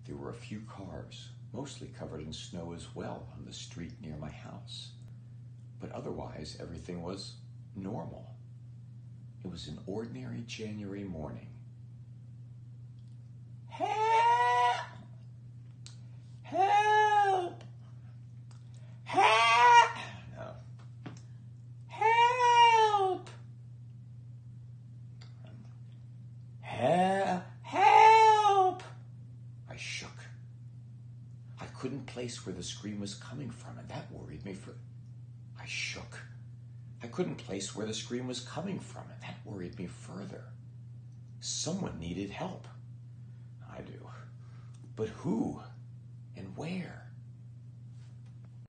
There were a few cars, mostly covered in snow as well, on the street near my house. But otherwise, everything was normal. It was an ordinary January morning. Help! Help! Help! No. Help! Help! I shook. I couldn't place where the scream was coming from, and that worried me I shook. I couldn't place where the scream was coming from, and that worried me further. Someone needed help. I do. But who and where?